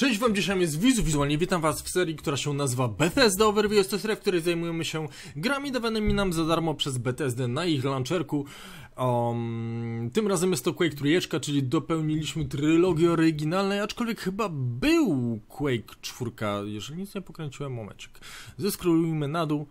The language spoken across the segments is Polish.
Cześć wam, dzisiaj jest wizualnie witam was w serii, która się nazywa Bethesda Overview. Jest to seria, w której zajmujemy się grami dawanymi nam za darmo przez Bethesdę na ich launcherku. Tym razem jest to Quake trójeczka, czyli dopełniliśmy trylogię oryginalnej, aczkolwiek chyba był Quake 4, jeżeli nic nie pokręciłem, momencik. Zeskrolujmy na dół.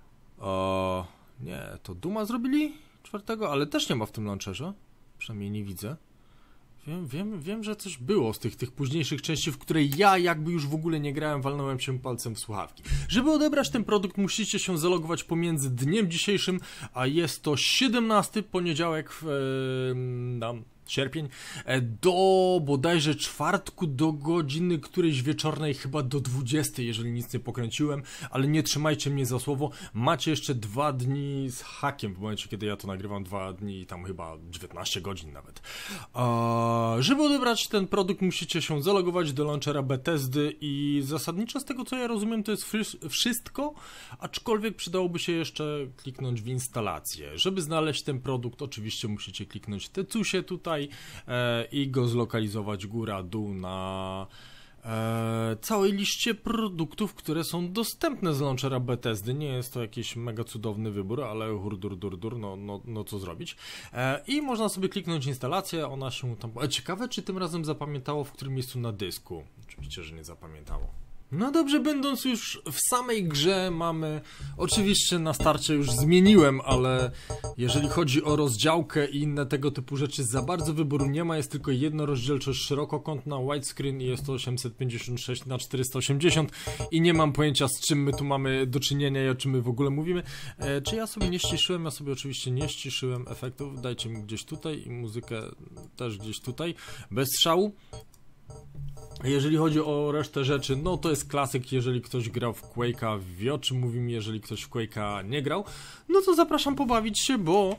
Nie, to Duma zrobili czwartego, ale też nie ma w tym launcherze, przynajmniej nie widzę. Wiem, że coś było z tych późniejszych części, w której ja jakby już w ogóle nie grałem, walnąłem się palcem w słuchawki. Żeby odebrać ten produkt, musicie się zalogować pomiędzy dniem dzisiejszym, a jest to 17 poniedziałek sierpień, do bodajże czwartku do godziny którejś wieczornej, chyba do 20, jeżeli nic nie pokręciłem, ale nie trzymajcie mnie za słowo, macie jeszcze 2 dni z hakiem, w momencie kiedy ja to nagrywam, 2 dni, tam chyba 19 godzin nawet. Żeby odebrać ten produkt, musicie się zalogować do launchera Bethesdy i zasadniczo z tego co ja rozumiem to jest wszystko, aczkolwiek przydałoby się jeszcze kliknąć w instalację. Żeby znaleźć ten produkt, oczywiście musicie kliknąć w tecusie tutaj i go zlokalizować góra-dół na całej liście produktów, które są dostępne z launchera Bethesdy. Nie jest to jakiś mega cudowny wybór, ale hurdur, no co zrobić. I można sobie kliknąć instalację, ona się tam... Ciekawe, czy tym razem zapamiętało, w którym miejscu na dysku. Oczywiście, że nie zapamiętało. No dobrze, będąc już w samej grze mamy, oczywiście na starcie już zmieniłem, ale jeżeli chodzi o rozdziałkę i inne tego typu rzeczy, za bardzo wyboru nie ma, jest tylko jedna rozdzielczość szerokokątna, widescreen i jest to 856 na 480 i nie mam pojęcia z czym my tu mamy do czynienia i o czym my w ogóle mówimy. Czy ja sobie nie ściszyłem? Ja sobie oczywiście nie ściszyłem efektów, dajcie mi gdzieś tutaj i muzykę też gdzieś tutaj, bez strzału. Jeżeli chodzi o resztę rzeczy, no to jest klasyk, jeżeli ktoś grał w Quake'a, wie o czym mówimy, jeżeli ktoś w Quake'a nie grał, no to zapraszam pobawić się, bo...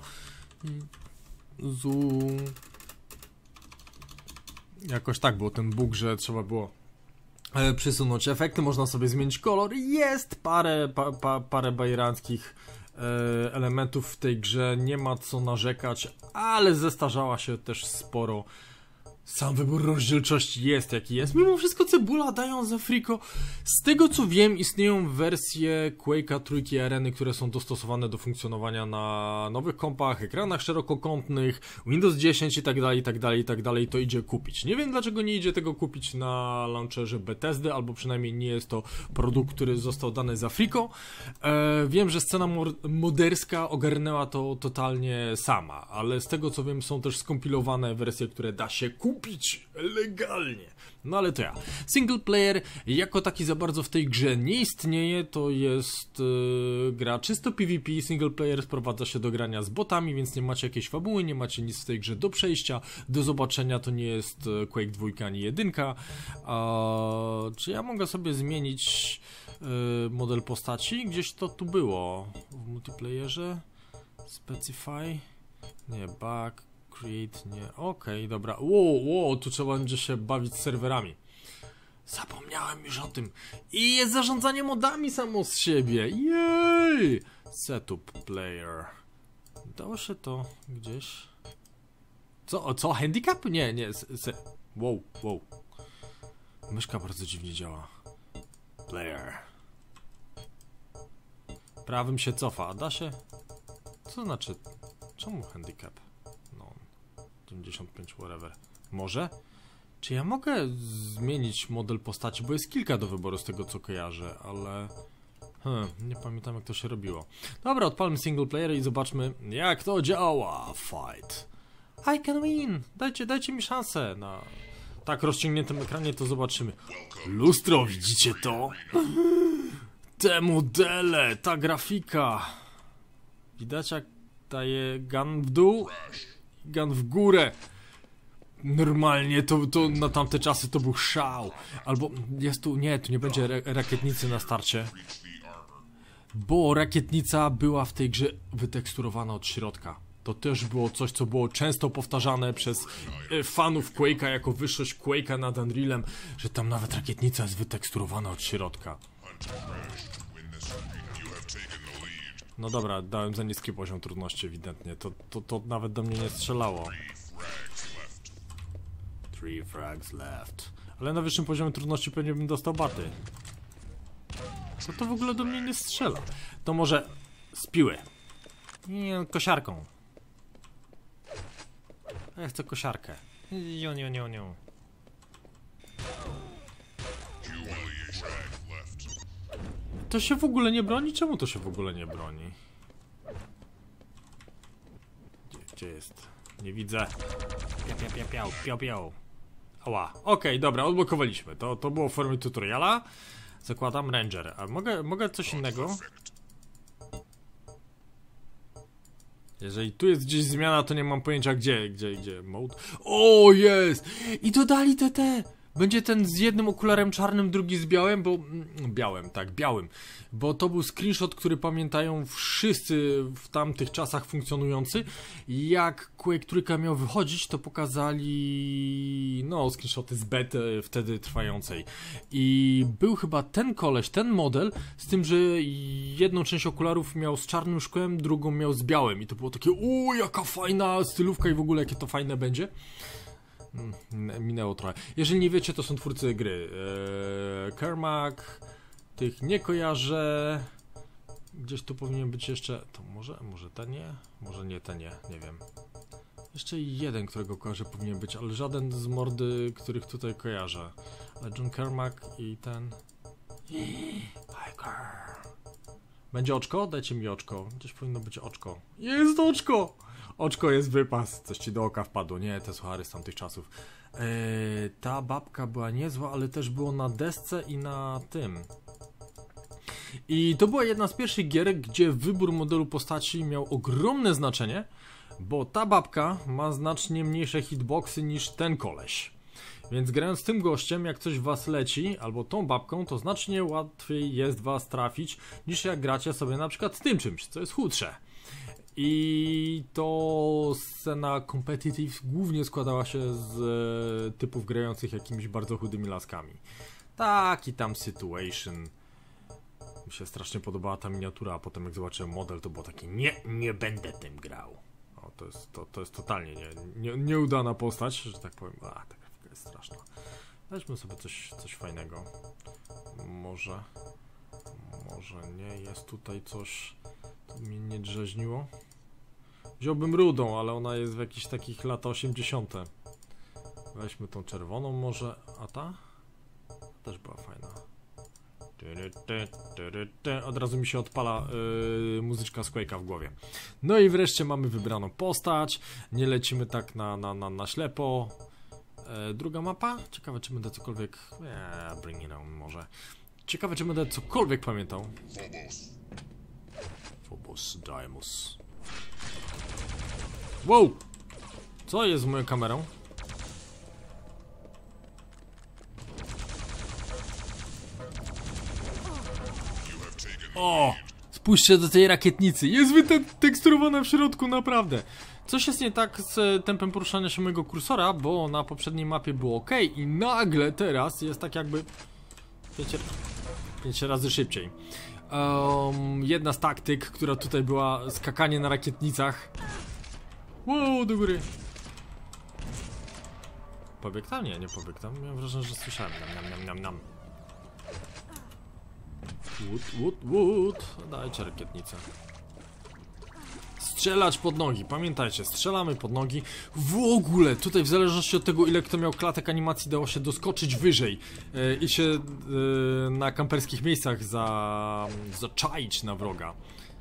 Jakoś tak było ten bóg, że trzeba było przysunąć efekty, można sobie zmienić kolor, jest parę bajeranckich elementów w tej grze, nie ma co narzekać, ale zestarzała się też sporo. Sam wybór rozdzielczości jest jaki jest. Mimo wszystko cebula dają za friko. Z tego co wiem, istnieją wersje Quake'a trójki Areny, które są dostosowane do funkcjonowania na nowych kompach, ekranach szerokokątnych, Windows 10 i tak dalej, to idzie kupić. Nie wiem dlaczego nie idzie tego kupić na launcherze Bethesdy, albo przynajmniej nie jest to produkt, który został dany za friko. Wiem, że scena moderska ogarnęła to totalnie sama, ale z tego co wiem są też skompilowane wersje, które da się kupić legalnie. No ale to ja. Single player jako taki za bardzo w tej grze nie istnieje, to jest gra czysto PvP, single player sprowadza się do grania z botami, więc nie macie jakiejś fabuły, nie macie nic w tej grze do przejścia, do zobaczenia, to nie jest Quake 2 ani 1. Czy ja mogę sobie zmienić model postaci? Gdzieś to tu było w multiplayerze. Specify, nie, back, create, nie, okej, dobra. Wow, tu trzeba będzie się bawić z serwerami. Zapomniałem już o tym. I jest zarządzanie modami samo z siebie. Jej! Setup player. Dało się to gdzieś? Co? Handicap? Nie. Wow. Myszka bardzo dziwnie działa. Player. Prawym się cofa, a da się? Co znaczy? Czemu handicap? 95, whatever. Może? Czy ja mogę zmienić model postaci? Bo jest kilka do wyboru z tego co kojarzę, ale... nie pamiętam jak to się robiło. Dobra, odpalmy single player i zobaczmy jak to działa. Fight. I can win. Dajcie mi szansę na tak rozciągniętym ekranie, to zobaczymy. Lustro, widzicie to? Te modele, ta grafika. Widać jak daje gun w dół? Gun w górę. Normalnie to na tamte czasy to był szał. Albo jest tu nie będzie rakietnicy na starcie. Bo rakietnica była w tej grze wyteksturowana od środka. To też było coś, co było często powtarzane przez fanów Quake'a jako wyższość Quake'a nad Unrealem, że tam nawet rakietnica jest wyteksturowana od środka. No dobra, dałem za niski poziom trudności ewidentnie, to nawet do mnie nie strzelało. 3 frags left. Ale na wyższym poziomie trudności pewnie bym dostał baty. Co to w ogóle do mnie nie strzela? To może z piły. Nie, kosiarką. Ja chcę kosiarkę. Nie. To się w ogóle nie broni? Czemu to się w ogóle nie broni? Gdzie jest? Nie widzę. Piał. Ała. Okej, dobra, odblokowaliśmy. To było w formie tutoriala. Zakładam Ranger. A mogę coś innego? Jeżeli tu jest gdzieś zmiana, to nie mam pojęcia gdzie mode. O, jest! I dodali te. Będzie ten z jednym okularem czarnym, drugi z białym, bo... białym. Bo to był screenshot, który pamiętają wszyscy w tamtych czasach funkcjonujący. Jak Quake Trójka miał wychodzić, to pokazali... no, screenshoty z bety wtedy trwającej. I był chyba ten koleś, ten model, z tym, że jedną część okularów miał z czarnym szkłem, drugą miał z białym. I to było takie, jaka fajna stylówka i w ogóle jakie to fajne będzie. Minęło trochę. Jeżeli nie wiecie, to są twórcy gry. Kermak, tych nie kojarzę. Gdzieś tu powinien być jeszcze. To może ten nie? Może nie ten nie wiem. Jeszcze jeden, którego kojarzę, powinien być, ale żaden z mordy, których tutaj kojarzę. Ale John Kermak i ten. Będzie oczko? Dajcie mi oczko. Gdzieś powinno być oczko. Jest oczko! Oczko jest wypas. Coś ci do oka wpadło. Nie, te suchary z tamtych czasów. Ta babka była niezła, ale też było na desce i na tym. I to była jedna z pierwszych gierek, gdzie wybór modelu postaci miał ogromne znaczenie, bo ta babka ma znacznie mniejsze hitboxy niż ten koleś. Więc grając z tym gościem, jak coś w was leci, albo tą babką, to znacznie łatwiej jest was trafić, niż jak gracie sobie na przykład z tym czymś, co jest chudsze. I to scena competitive głównie składała się z typów grających jakimiś bardzo chudymi laskami. Taki tam situation. Mi się strasznie podobała ta miniatura, a potem jak zobaczyłem model, to było takie nie będę tym grał. O, to jest totalnie nieudana postać, że tak powiem. Ta grafika jest straszna. Weźmy sobie coś fajnego. Może nie jest tutaj coś, co mnie nie drzeźniło. Wziąłbym rudą, ale ona jest w jakichś takich lata 80. Weźmy tą czerwoną może, a ta? Też była fajna. Od razu mi się odpala muzyczka z Quake'a w głowie. No i wreszcie mamy wybraną postać. Nie lecimy tak na ślepo. Druga mapa? Ciekawe, czy będę cokolwiek... bring it on może. Ciekawe, czy będę cokolwiek pamiętał. Phobos Daemus. Wow! Co jest z moją kamerą? O! Spójrzcie do tej rakietnicy. Jest wyteksturowana w środku, naprawdę. Coś jest nie tak z tempem poruszania się mojego kursora, bo na poprzedniej mapie było ok i nagle teraz jest tak jakby 5 razy szybciej. Jedna z taktyk, która tutaj była, skakanie na rakietnicach. Wow, do góry. Pobieg tam? Nie pobieg tam. Miałem wrażenie, że słyszałem. Nam. Wood. Dajcie rakietnicę. Strzelać pod nogi. Pamiętajcie, strzelamy pod nogi. W ogóle, tutaj w zależności od tego, ile kto miał klatek animacji, dało się doskoczyć wyżej i się na kamperskich miejscach zaczaić na wroga.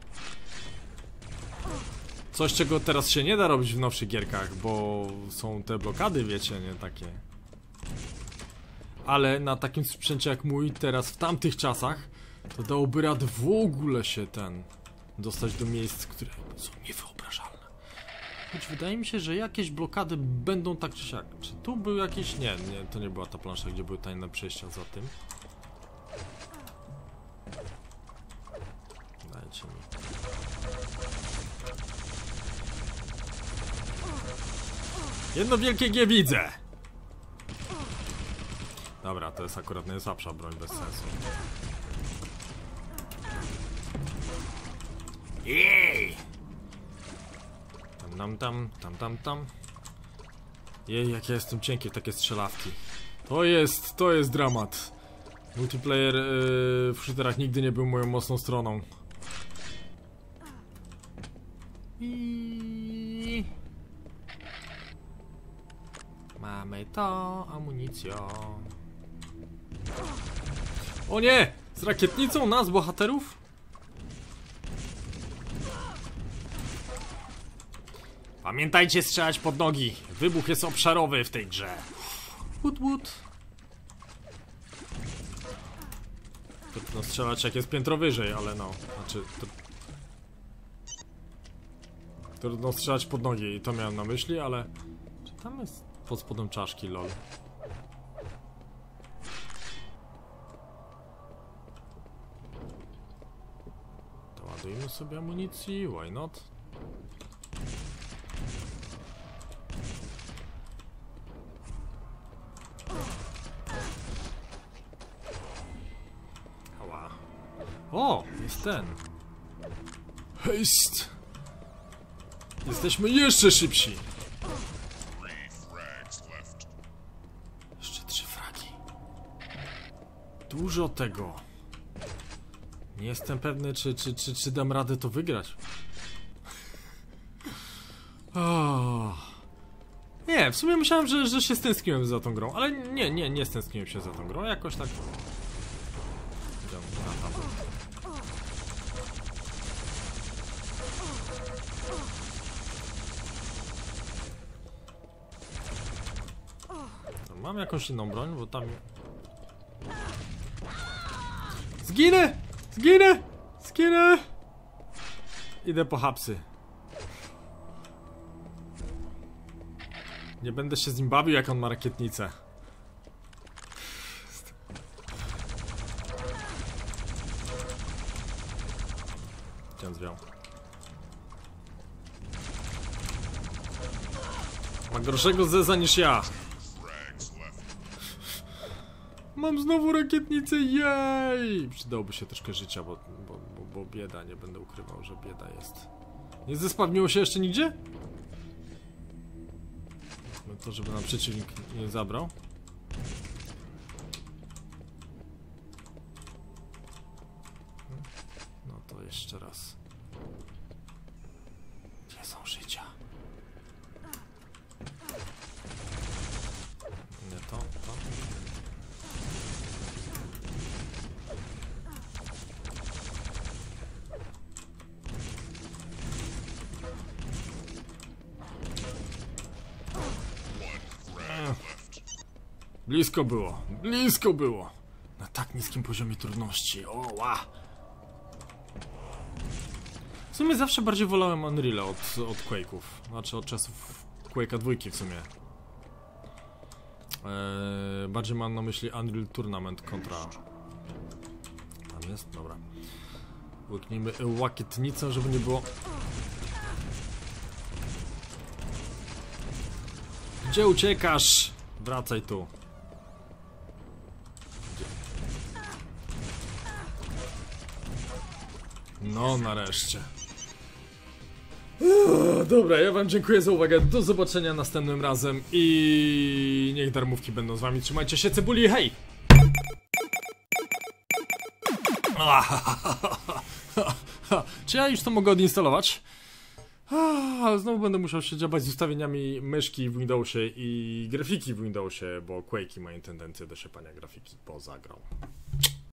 Coś, czego teraz się nie da robić w nowszych gierkach, bo są te blokady, wiecie, nie takie. Ale na takim sprzęcie jak mój, teraz w tamtych czasach, to dałoby radę w ogóle się dostać do miejsc, które są niewyobrażalne. Choć wydaje mi się, że jakieś blokady będą tak czy siak. Czy tu był jakiś... Nie, to nie była ta plansza, gdzie były tajne przejścia za tym. Dajcie mi. Jedno wielkie G widzę! Dobra, to jest akurat najsłabsza broń, bez sensu. Jej! Tam. Jej, jak ja jestem cienki w takie strzelawki. To jest dramat. Multiplayer w shooterach nigdy nie był moją mocną stroną. I... Mamy to, amunicją. O nie! Z rakietnicą nas, bohaterów? Pamiętajcie strzelać pod nogi. Wybuch jest obszarowy w tej grze. Wood. Trudno strzelać jak jest piętro wyżej, ale no. Znaczy... Trudno strzelać pod nogi i to miałem na myśli, ale... Czy tam jest pod spodem czaszki, lol? Doładujmy sobie amunicji, why not? Ała. O, jest ten. Haste! Jesteśmy jeszcze szybsi. Jeszcze 3 fragi. Dużo tego. Nie jestem pewny, czy dam radę to wygrać. Oh. Nie, w sumie myślałem, że się stęskniłem za tą grą, ale nie stęskniłem się za tą grą, jakoś tak... Mam jakąś inną broń, bo tam... Zginę! Idę po hapsy. Nie będę się z nim bawił, jak on ma rakietnicę. Gdzie on zwiał? Ma gorszego zeza niż ja. Mam znowu rakietnicę, jej! Przydałoby się troszkę życia, bo bieda, nie będę ukrywał, że bieda jest. Nie zespawniło się jeszcze nigdzie? No to, żeby nam przeciwnik nie zabrał. No to jeszcze raz. Gdzie są życia? Nie to. Blisko było. Na tak niskim poziomie trudności. O, ła. W sumie zawsze bardziej wolałem Unreal'a od Quake'ów. Znaczy od czasów Quake'a 2 w sumie. Bardziej mam na myśli Unreal Tournament kontra... Tam jest? Dobra. Łyknijmy łakietnicę, żeby nie było... Gdzie uciekasz? Wracaj tu. No, nareszcie. Dobra, ja wam dziękuję za uwagę. Do zobaczenia następnym razem i niech darmówki będą z wami. Trzymajcie się, cebuli, hej! Czy ja już to mogę odinstalować? Znowu będę musiał się dziabać z ustawieniami myszki w Windowsie i grafiki w Windowsie, bo Quake'i mają tendencję do siepania grafiki poza grą.